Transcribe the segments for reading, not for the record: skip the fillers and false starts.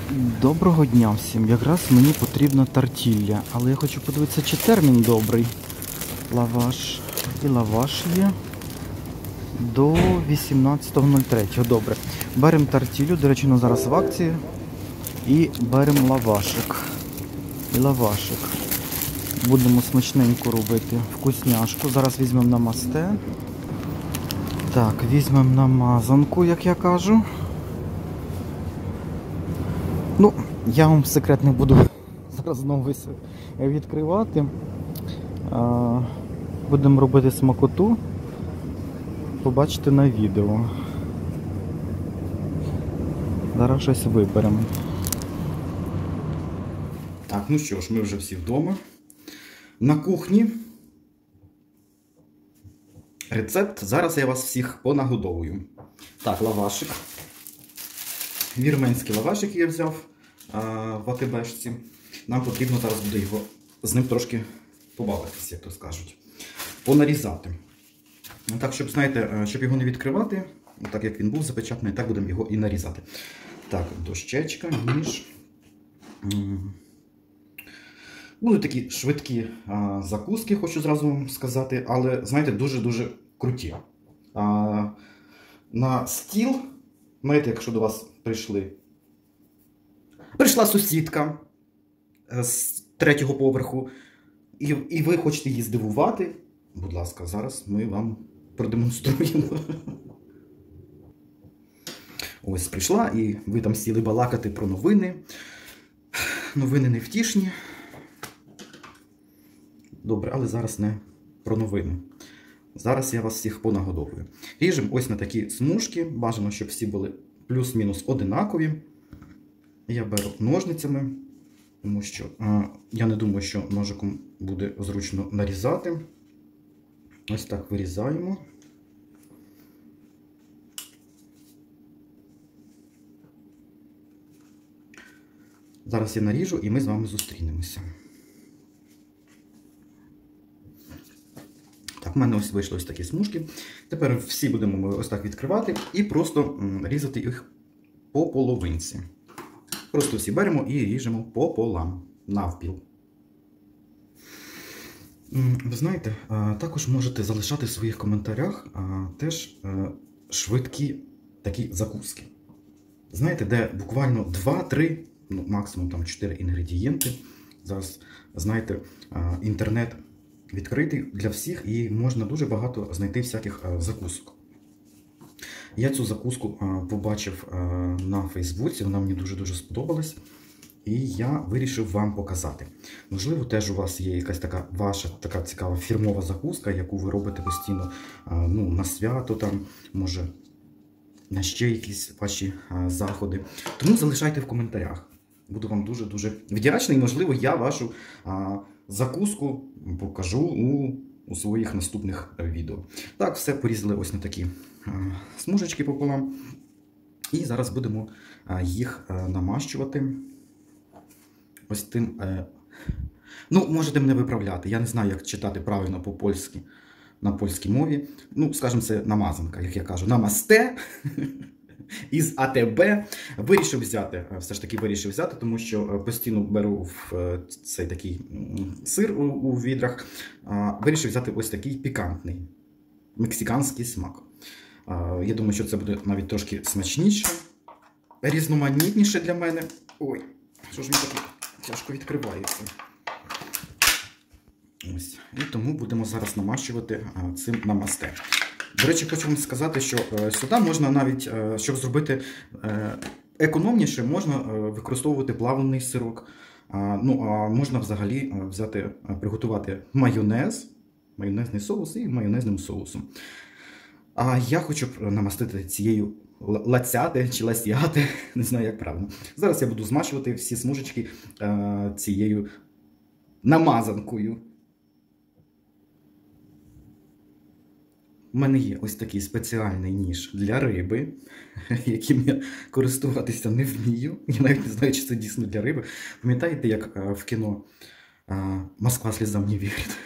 Доброго дня всім. Якраз мені потрібна тартілля, але я хочу подивитися, чи термін добрий. Лаваш. І лаваш є до 18.03. Добре. Беремо тартіллю, до речі, вона зараз в акції. І беремо лавашик. І лавашик. Будемо смачненько робити вкусняшку. Зараз візьмемо намасте. Так, візьмемо намазанку, як я кажу. Ну, я вам секрет не буду зараз знову відкривати. Будемо робити смакоту. Побачите на відео. Зараз щось виберемо. Так, ну що ж, ми вже всі вдома. На кухні. Рецепт. Зараз я вас всіх понагодовую. Так, лавашик. Вірменський лавашик я взяв в АТБшці. Нам потрібно зараз буде його з ним трошки побавитися, як то скажуть. Понарізати. Так, щоб, знаєте, щоб його не відкривати, так як він був запечатаний, так будемо його і нарізати. Так, дощечка, ніж. Будуть такі швидкі закуски, хочу зразу вам сказати, але, знаєте, дуже-дуже круті. На стіл, знаєте, якщо до вас прийшла сусідка з 3-го поверху, і ви хочете її здивувати, будь ласка, зараз ми вам продемонструємо. Ось прийшла, і ви там сіли балакати про новини. Новини невтішні. Добре, але зараз не про новини. Зараз я вас всіх понагодовую. Ріжемо ось на такі смужки. Бажано, щоб всі були плюс-мінус одинакові. Я беру ножницями, тому що я не думаю, що ножиком буде зручно нарізати. Ось так вирізаємо. Зараз я наріжу і ми з вами зустрінемося. Так, в мене ось вийшли ось такі смужки. Тепер всі будемо ось так відкривати і просто різати їх по половинці. Просто всі беремо і ріжемо пополам, навпіл. Ви знаєте, також можете залишати в своїх коментарях теж швидкі такі закуски. Знаєте, де буквально 2-3, ну, максимум там 4 інгредієнти. Зараз, знаєте, інтернет відкритий для всіх і можна дуже багато знайти всяких закусок. Я цю закуску побачив на Фейсбуці, вона мені дуже-дуже сподобалась. І я вирішив вам показати. Можливо, теж у вас є якась така ваша така цікава фірмова закуска, яку ви робите постійно ну, на свято, там, може, на ще якісь ваші заходи. Тому залишайте в коментарях. Буду вам дуже-дуже вдячний. Можливо, я вашу закуску покажу у своїх наступних відео. Так, все порізали ось на такі смужечки пополам. І зараз будемо їх намащувати ось тим. Ну, можете мене виправляти. Я не знаю, як читати правильно по-польськи, на польській мові. Ну, скажімо, це намазанка, як я кажу. Намасте із АТБ. Вирішив взяти, все ж таки вирішив взяти, тому що постійно беру в цей такий сир у відрах. Вирішив взяти ось такий пікантний, мексиканський смак. Я думаю, що це буде навіть трошки смачніше, різноманітніше для мене. Ой, що ж мені так тяжко відкривається. Ось. І тому будемо зараз намащувати цим намасте. До речі, хочу вам сказати, що сюди можна навіть, щоб зробити економніше, можна використовувати плавлений сирок. Ну, а можна взагалі взяти, приготувати майонез, майонезний соус і майонезним соусом. А я хочу намастити цією лацяти чи ласяти, не знаю, як правильно. Зараз я буду змащувати всі смужечки цією намазанкою. У мене є ось такий спеціальний ніж для риби, яким я користуватися не вмію. Я навіть не знаю, чи це дійсно для риби. Пам'ятаєте, як в кіно «Москва слізам не вірить»?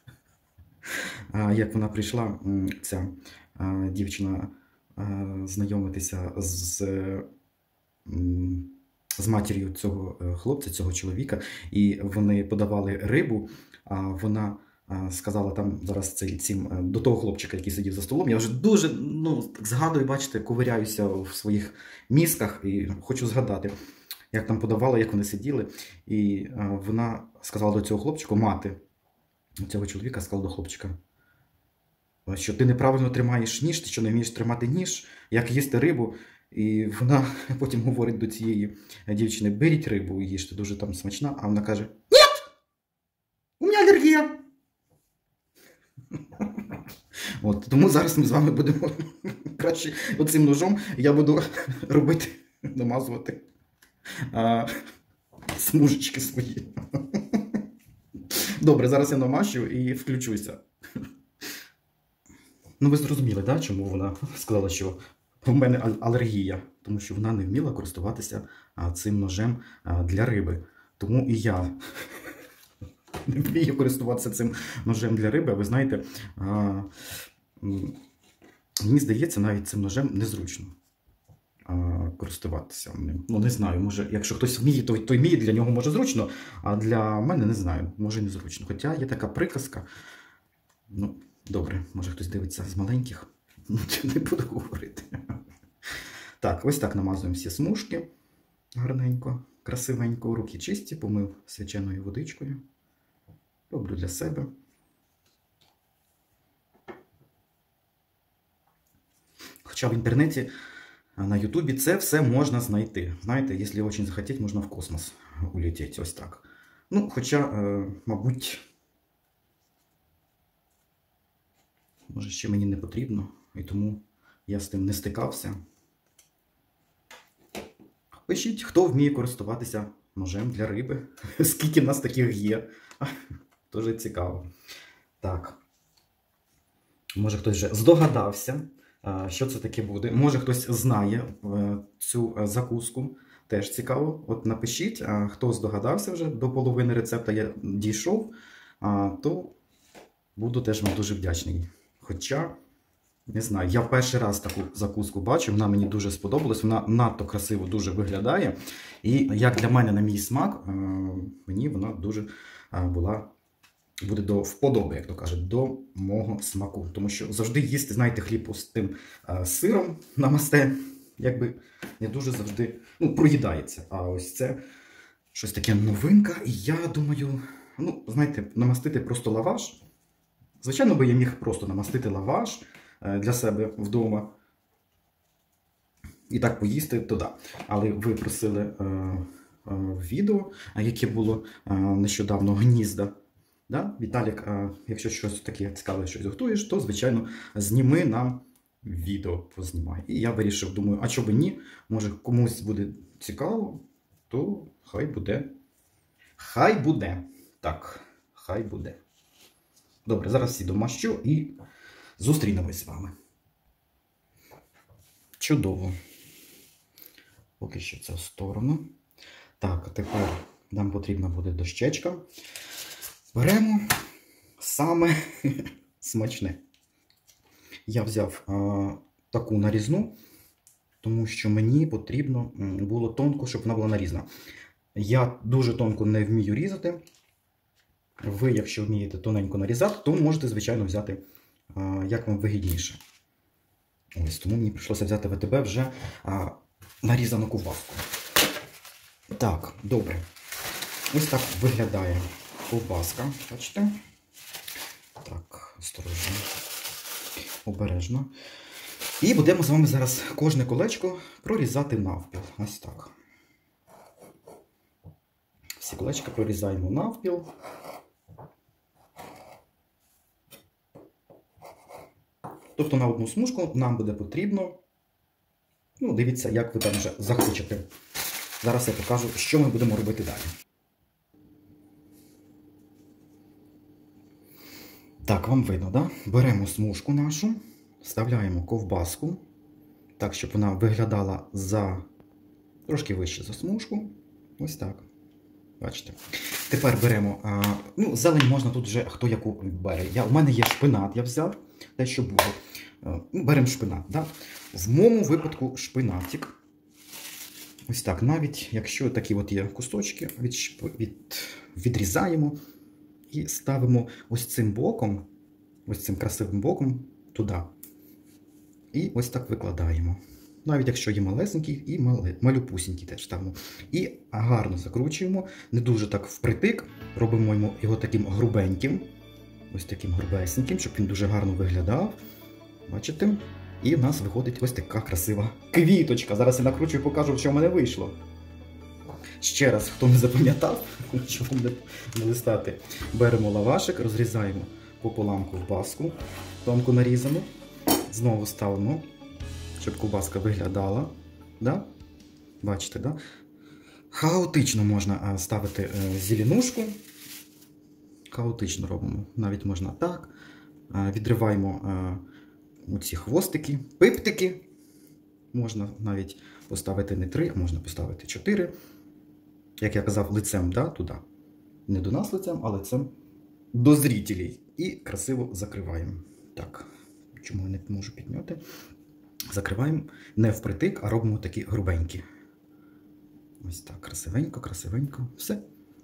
Як вона прийшла, ця дівчина, знайомитися з з матір'ю цього хлопця, цього чоловіка, і вони подавали рибу, а вона сказала там зараз цим до того хлопчика, який сидів за столом. Я вже дуже так згадую, бачите, ковиряюся в своїх мізках і хочу згадати, як там подавала, як вони сиділи. І вона сказала до цього хлопчика, мати цього чоловіка сказала до хлопчика, що ти неправильно тримаєш ніж, ти що не вмієш тримати ніж, як їсти рибу. І вона потім говорить до цієї дівчини, беріть рибу і їжте, дуже там смачна. А вона каже, ні, у мене алергія. От, тому зараз ми з вами будемо краще оцим ножом, я буду робити, намазувати смужечки свої. Добре, зараз я намащу і включуся. Ну, ви зрозуміли, да, чому вона сказала, що у мене алергія? Тому що вона не вміла користуватися цим ножем для риби. Тому і я не вмію користуватися цим ножем для риби. Ви знаєте, мені здається, навіть цим ножем незручно користуватися ним. Ну, не знаю, може, якщо хтось вміє, то вміє, для нього може зручно, а для мене не знаю, може незручно. Хоча є така приказка, ну, добре, може хтось дивиться з маленьких, не буду говорити. Так, ось так намазуємо всі смужки гарненько, красивенько, руки чисті, помив свяченою водичкою. Роблю для себе. Хоча в інтернеті, на Ютубі це все можна знайти. Знаєте, якщо дуже захотіти, можна в космос улетіти. Ось так. Ну, хоча, мабуть, може ще мені не потрібно, і тому я з тим не стикався. Пишіть, хто вміє користуватися ножем для риби. Скільки нас таких є. Дуже цікаво. Так. Може хтось вже здогадався, що це таке буде. Може хтось знає цю закуску. Теж цікаво. От напишіть, хто здогадався вже до половини рецепта я дійшов, то буду теж вам дуже вдячний. Хоча, не знаю, я перший раз таку закуску бачу, вона мені дуже сподобалась, вона надто красиво дуже виглядає. І як для мене, на мій смак, мені вона дуже буде до вподоби, як то кажуть, до мого смаку. Тому що завжди їсти, знаєте, хліб з тим сиром намасте, якби не дуже завжди проїдається. А ось це щось таке новинка. І я думаю, знаєте, намастити просто лаваш. Звичайно, би я міг просто намастити лаваш для себе вдома і так поїсти, то да. Але ви просили відео, яке було нещодавно гнізда. Да? Віталік, якщо щось таке цікаве, щось готуєш, то, звичайно, зніми нам відео, познімай. І я вирішив, думаю, а чого б ні, може комусь буде цікаво, то хай буде. Хай буде. Так, хай буде. Добре, зараз всі домащу і зустрінемось з вами. Чудово. Поки що це в сторону. Так, а тепер нам потрібна буде дощечка. Беремо саме смачне. Я взяв таку нарізну, тому що мені потрібно було тонко, щоб вона була нарізана. Я дуже тонко не вмію різати. Ви, якщо вмієте тоненько нарізати, то можете, звичайно, взяти, як вам вигідніше. Ось, тому мені прийшлося взяти ВТБ вже нарізану ковбаску. Так, добре. Ось так виглядає ковбаска, бачите? Так, осторожно, обережно. І будемо з вами зараз кожне колечко прорізати навпіл. Ось так. Всі колечка прорізаємо навпіл. Тобто на одну смужку нам буде потрібно, дивіться, як ви там вже захочете. Зараз я покажу, що ми будемо робити далі. Так, вам видно, да? Беремо смужку нашу, вставляємо ковбаску, так, щоб вона виглядала трошки вище за смужку. Ось так. Бачите. Тепер беремо, зелень можна тут вже хто яку бере. У мене є шпинат, я взяв, те, що було. Беремо шпинат. Да? В моєму випадку шпинатик. Ось так, навіть якщо такі от є кусочки, відрізаємо і ставимо ось цим боком, ось цим красивим боком туди. І ось так викладаємо. Навіть якщо є малесенький і малюпусінький теж ставимо. І гарно закручуємо, не дуже так впритик, робимо його таким грубеньким, ось таким грубесеньким, щоб він дуже гарно виглядав. Бачите? І в нас виходить ось така красива квіточка. Зараз я накручую і покажу, що в мене вийшло. Ще раз, хто не запам'ятав, щоб не листати, беремо лавашик, розрізаємо пополам ковбаску, тонко нарізану. Знову ставимо, щоб ковбаска виглядала. Да? Бачите, да? Хаотично можна ставити зеленушку. Хаотично робимо. Навіть можна так. Відриваємо оці хвостики, пиптики. Можна навіть поставити не 3, а можна поставити 4. Як я казав, лицем, да, туди. Не до нас лицем, а лицем до зрителей. І красиво закриваємо. Так, чому я не можу підняти? Закриваємо не впритик, а робимо такі грубенькі. Ось так, красивенько, красивенько. Все.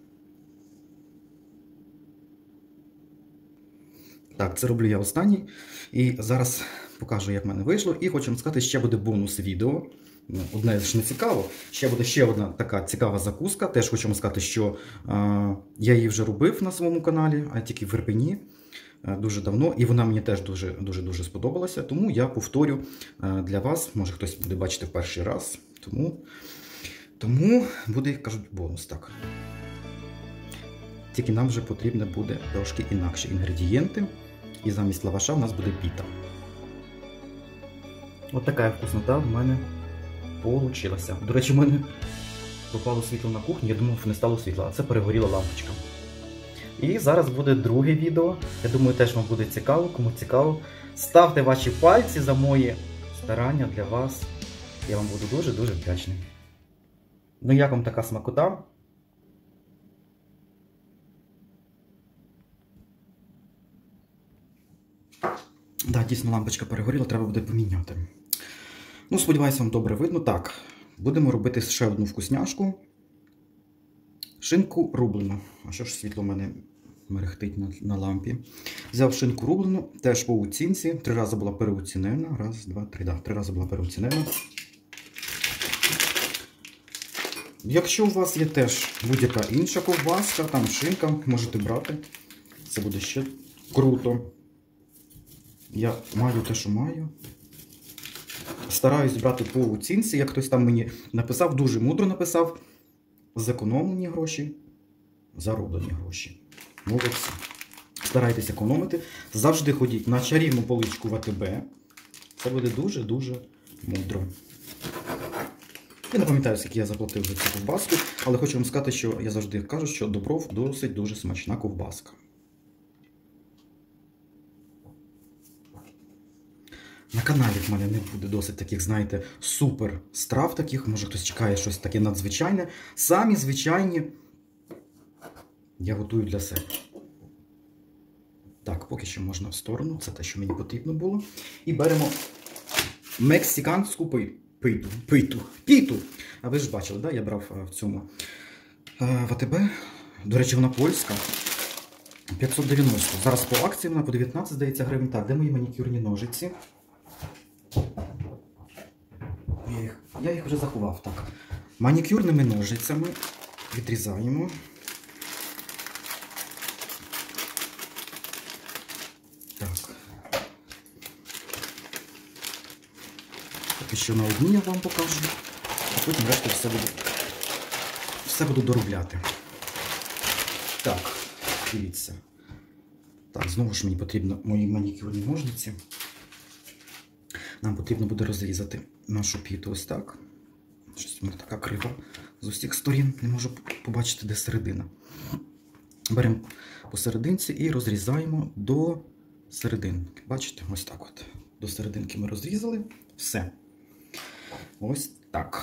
Так, це роблю я останній. І зараз покажу, як в мене вийшло. І хочу вам сказати, ще буде бонус відео. Одне ж не цікаво. Ще буде ще одна така цікава закуска. Теж хочу вам сказати, що я її вже робив на своєму каналі, а тільки в Ірпені. Дуже давно. І вона мені теж дуже сподобалася. Тому я повторю для вас. Може хтось буде бачити в перший раз. Тому буде, кажуть, бонус. Так. Тільки нам вже потрібно буде трошки інакші інгредієнти. І замість лаваша в нас буде піта. Ось така вкуснота в мене получилася. До речі, в мене попало світло на кухні, я думав, не стало світла, а це перегоріла лампочка. І зараз буде друге відео. Я думаю, теж вам буде цікаво, кому цікаво. Ставте ваші пальці за мої старання для вас. Я вам буду дуже вдячний. Ну як вам така смакота? Так, дійсно лампочка перегоріла, треба буде поміняти. Ну, сподіваюся, вам добре видно. Так, будемо робити ще одну вкусняшку. Шинку рублену. А що ж світло в мене мерехтить на лампі. Взяв шинку рублену, теж по оцінці. 3 рази була переоцінена. Раз, два, три. Да, 3 рази була переоцінена. Якщо у вас є теж будь-яка інша ковбаска, там шинка, можете брати. Це буде ще круто. Я маю те, що маю. Стараюсь брати по оцінці, як хтось там мені написав, дуже мудро написав. Зекономлені гроші, зароблені гроші. Молодці. Старайтесь економити. Завжди ходіть на чарівну поличку в АТБ. Це буде дуже мудро. Я не пам'ятаю, скільки я заплатив за цю ковбаску, але хочу вам сказати, що я завжди кажу, що Добров досить дуже смачна ковбаска. На каналі в мене не буде досить таких, знаєте, супер страв таких. Може хтось чекає щось таке надзвичайне. Самі звичайні я готую для себе. Так, поки що можна в сторону. Це те, що мені потрібно було. І беремо мексиканську піту. А ви ж бачили, да? Я брав в цьому в АТБ. До речі, вона польська. 590. Зараз по акції вона по 19, здається, гривень. Так, де мої манікюрні ножиці? Я їх вже заховав. Так. Манікюрними ножицями відрізаємо. Так. Поки що на одній я вам покажу, а потім решту все буду доробляти. Так, дивіться. Так, знову ж мені потрібно мої манікюрні ножниці. Нам потрібно буде розрізати нашу піту ось так. Щось вона така крива з усіх сторін. Не можу побачити, де середина. Беремо посерединці і розрізаємо до серединки. Бачите? Ось так от. До серединки ми розрізали. Все. Ось так.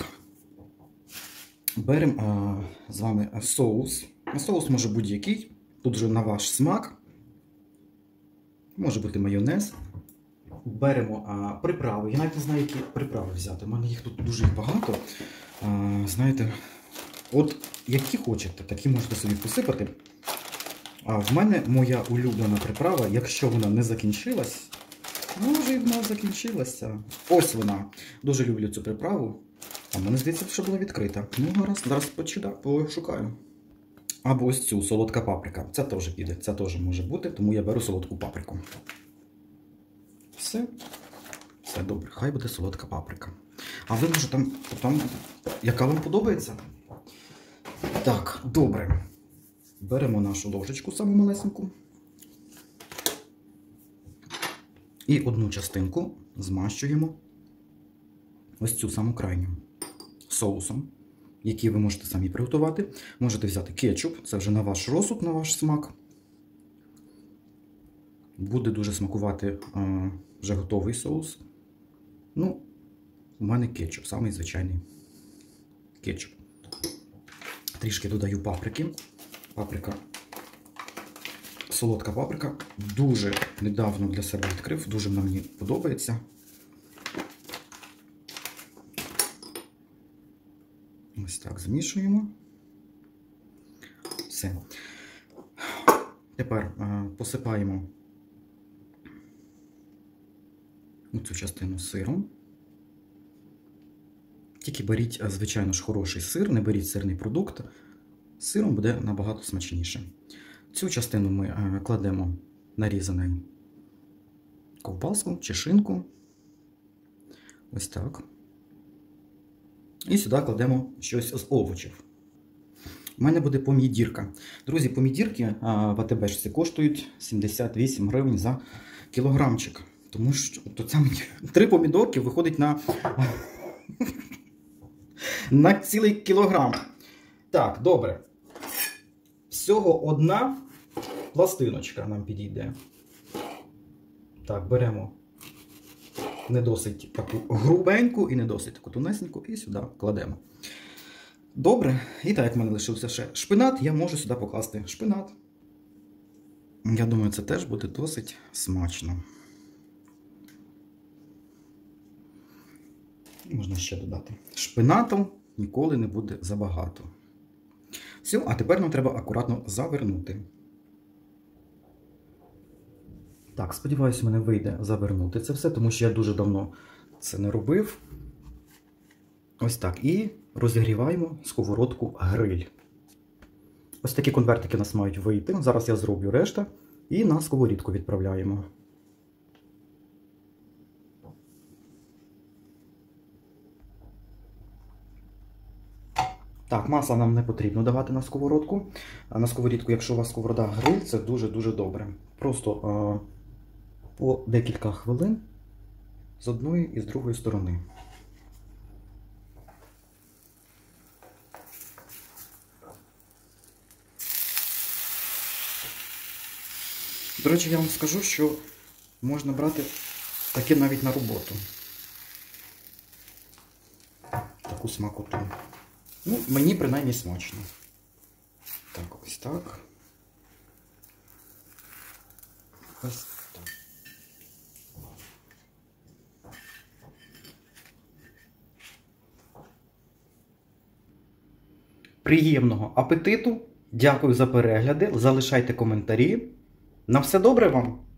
Беремо з вами соус. Соус може будь-який. Тут вже на ваш смак. Може бути майонез. беремо приправи. Я навіть не знаю, які приправи взяти. У мене їх тут дуже багато. Знаєте, от які хочете, такі можете собі посипати. А в мене моя улюблена приправа, якщо вона не закінчилась, може і вона закінчилася. Ось вона. Дуже люблю цю приправу. А мені здається, що була відкрита. Ну, зараз пошукаю. Або ось цю солодка паприка. Це теж піде, це теж може бути, тому я беру солодку паприку. Все добре, хай буде солодка паприка. А ви, може, там, яка вам подобається? Так, добре. Беремо нашу ложечку саму малесеньку. І одну частинку змащуємо ось цю саму крайню соусом, який ви можете самі приготувати. Можете взяти кетчуп, це вже на ваш розсуд, на ваш смак. Буде дуже смакувати вже готовий соус. Ну, у мене кетчуп, самий звичайний кетчуп. Трішки додаю паприки. Солодка паприка. Дуже недавно для себе відкрив, дуже вона мені подобається. Ось так змішуємо. Все. Тепер посипаємо цю частину сиром. Тільки беріть, звичайно ж, хороший сир, не беріть сирний продукт. З сиром буде набагато смачніше. Цю частину ми кладемо нарізаний ковбаску чи шинку. Ось так. І сюди кладемо щось з овочів. У мене буде помідірка. Друзі, помідірки в АТБшці коштують 78 гривень за кілограмчик. Тому що тут саме 3 помідорки виходить на цілий кілограм. Так, добре. Всього одна пластиночка нам підійде. Так, беремо не досить таку грубеньку і не досить таку тонесеньку і сюди кладемо. Добре. І так, як в мене лишився ще шпинат, я можу сюди покласти шпинат. Я думаю, це теж буде досить смачно. Можна ще додати. Шпинату ніколи не буде забагато. Все, а тепер нам треба акуратно завернути. Так, сподіваюся, в мене вийде завернути це все, тому що я дуже давно це не робив. Ось так. І розігріваємо сковородку гриль. Ось такі конвертики у нас мають вийти. Зараз я зроблю решта. І на сковорідку відправляємо. Так, масла нам не потрібно давати на сковородку. На сковорідку, якщо у вас сковорода гриль, це дуже-дуже добре. Просто по декілька хвилин з одної і з другої сторони. До речі, я вам скажу, що можна брати таке навіть на роботу. Таку смакоту. Ну, мені принаймні смачно. Так, ось так. Ось так. Приємного апетиту! Дякую за перегляди. Залишайте коментарі. На все добре вам!